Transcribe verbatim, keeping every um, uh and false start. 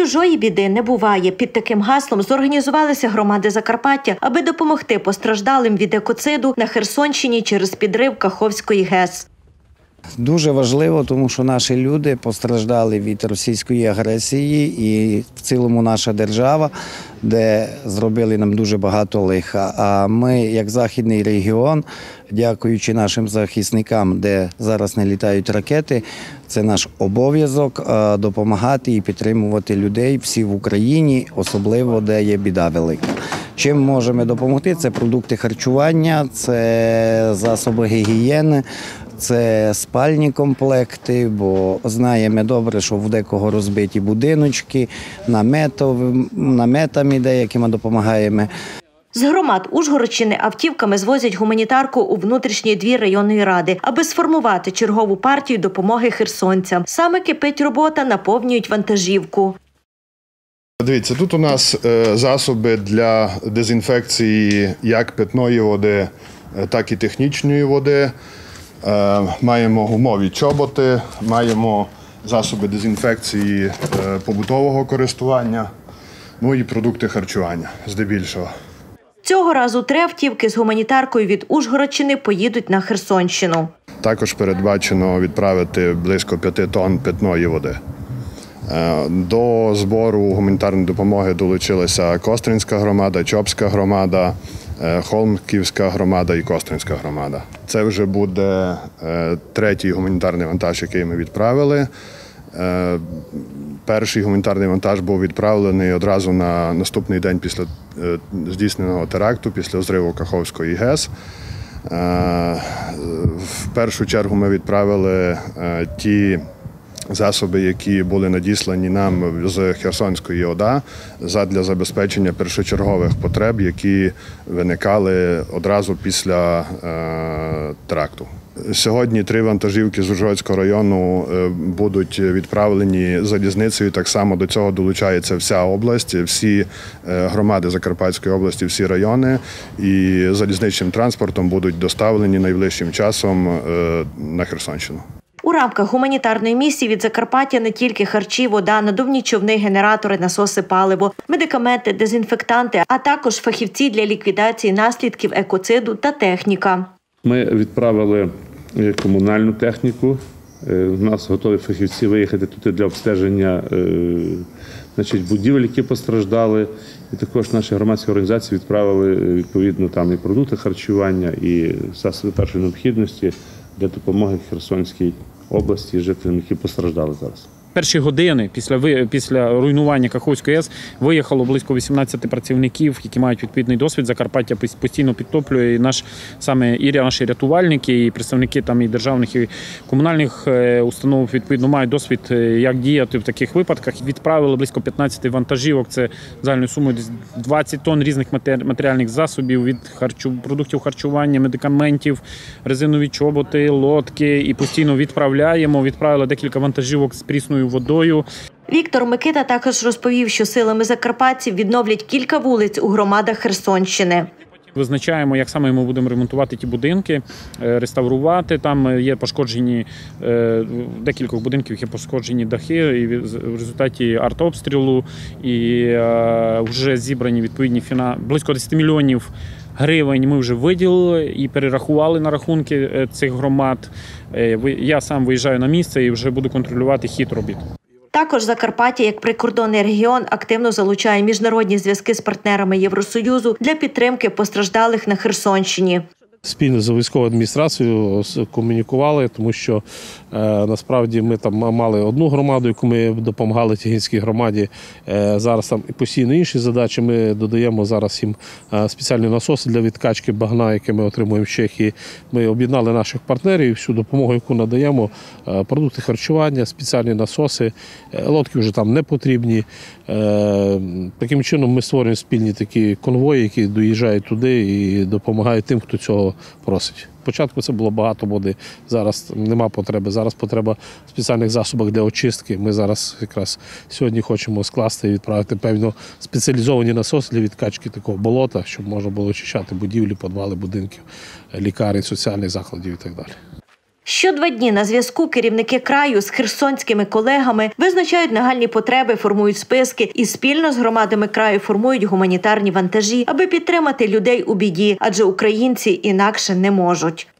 Чужої біди не буває. Під таким гаслом зорганізувалися громади Закарпаття, аби допомогти постраждалим від екоциду на Херсонщині через підрив Каховської ГЕС. Дуже важливо, тому що наші люди постраждали від російської агресії і в цілому наша держава, де зробили нам дуже багато лиха. А ми, як західний регіон, дякуючи нашим захисникам, де зараз не літають ракети, це наш обов'язок допомагати і підтримувати людей всі в Україні, особливо де є біда велика. Чим можемо допомогти? Це продукти харчування, це засоби гігієни, це спальні комплекти, бо знаємо добре, що в декого розбиті будиночки, наметами деякими допомагаємо. З громад Ужгородщини автівками звозять гуманітарку у внутрішній двір районної ради, аби сформувати чергову партію допомоги херсонцям. Саме кипить робота, наповнюють вантажівку. Дивіться, тут у нас засоби для дезінфекції як питної води, так і технічної води. Маємо гумові чоботи, маємо засоби дезінфекції побутового користування, ну і продукти харчування здебільшого. Цього разу три автівки з гуманітаркою від Ужгородщини поїдуть на Херсонщину. Також передбачено відправити близько п'яти тонн питної води. До збору гуманітарної допомоги долучилася Костринська громада, Чопська громада, Холмківська громада і Костринська громада. Це вже буде третій гуманітарний вантаж, який ми відправили. Перший гуманітарний вантаж був відправлений одразу на наступний день після здійсненого теракту, після зриву Каховської ГЕС. В першу чергу ми відправили ті засоби, які були надіслані нам з Херсонської ОДА задля забезпечення першочергових потреб, які виникали одразу після е, теракту. Сьогодні три вантажівки з Ужгородського району будуть відправлені залізницею. Так само до цього долучається вся область, всі громади Закарпатської області, всі райони. І залізничним транспортом будуть доставлені найближчим часом на Херсонщину. У рамках гуманітарної місії від Закарпаття не тільки харчі, вода, надувні човни, генератори, насоси, паливо, медикаменти, дезінфектанти, а також фахівці для ліквідації наслідків екоциду та техніка. Ми відправили комунальну техніку. У нас готові фахівці виїхати туди для обстеження значить, будівель, які постраждали. І також наші громадські організації відправили відповідно там і продукти харчування, і засоби першої необхідності для допомоги Херсонській області жителям, які постраждали зараз. Перші години після, після руйнування Каховської ГЕС виїхало близько вісімнадцяти працівників, які мають відповідний досвід. Закарпаття постійно підтоплює. І наш, саме і наші рятувальники, і представники там, і державних, і комунальних установ відповідно мають досвід, як діяти в таких випадках. Відправили близько п'ятнадцяти вантажівок, це загальною сумою двадцять тонн різних матеріальних засобів, від харчу, продуктів харчування, медикаментів, резинові чоботи, лодки. І постійно відправляємо. Відправили декілька вантажівок з прісною водою. Віктор Микита також розповів, що силами закарпатців відновлять кілька вулиць у громадах Херсонщини. Визначаємо, як саме ми будемо ремонтувати ті будинки, реставрувати. Там є пошкоджені, в декількох будинків є пошкоджені дахи і в результаті артобстрілу. І вже зібрані відповідні фіна... близько десяти мільйонів гривень ми вже виділили і перерахували на рахунки цих громад. Я сам виїжджаю на місце і вже буду контролювати хід робіт. Також Закарпаття, як прикордонний регіон, активно залучає міжнародні зв'язки з партнерами Євросоюзу для підтримки постраждалих на Херсонщині. Спільно з військовою адміністрацією комунікували, тому що е, насправді ми там мали одну громаду, яку ми допомагали Тягінській громаді. Е, зараз там і постійно інші задачі. Ми додаємо зараз їм е, спеціальні насоси для відкачки багна, які ми отримуємо в Чехії. Ми об'єднали наших партнерів і всю допомогу, яку надаємо, е, продукти харчування, спеціальні насоси, е, лодки вже там не потрібні. Е, таким чином ми створюємо спільні такі конвої, які доїжджають туди і допомагають тим, хто цього просить. Спочатку це було багато води, зараз нема потреби. Зараз потреба в спеціальних засобах для очистки. Ми зараз якраз сьогодні хочемо скласти і відправити певно спеціалізовані насоси для відкачки такого болота, щоб можна було очищати будівлі, підвали будинків, лікарень, соціальних закладів і так далі. Що два дні на зв'язку керівники краю з херсонськими колегами визначають нагальні потреби, формують списки і спільно з громадами краю формують гуманітарні вантажі, аби підтримати людей у біді, адже українці інакше не можуть.